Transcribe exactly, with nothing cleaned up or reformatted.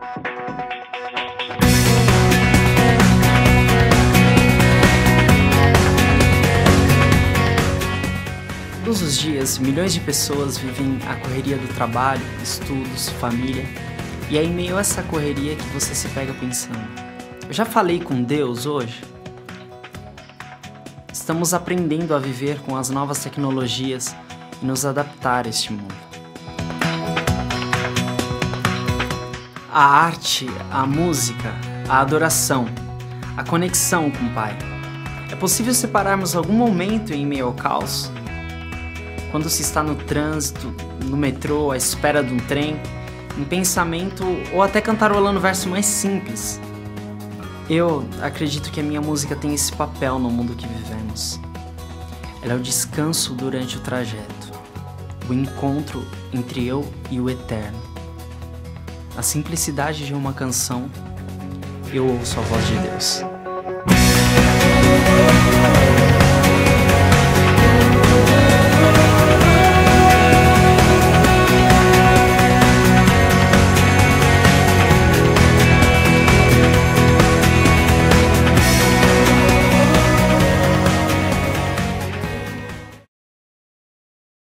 Todos os dias, milhões de pessoas vivem a correria do trabalho, estudos, família, e é em meio a essa correria que você se pega pensando: eu já falei com Deus hoje? Estamos aprendendo a viver com as novas tecnologias e nos adaptar a este mundo. A arte, a música, a adoração, a conexão com o Pai. É possível separarmos algum momento em meio ao caos? Quando se está no trânsito, no metrô, à espera de um trem, em pensamento ou até cantarolando o verso mais simples. Eu acredito que a minha música tem esse papel no mundo que vivemos. Ela é o descanso durante o trajeto, o encontro entre eu e o eterno. Na simplicidade de uma canção, eu ouço a voz de Deus.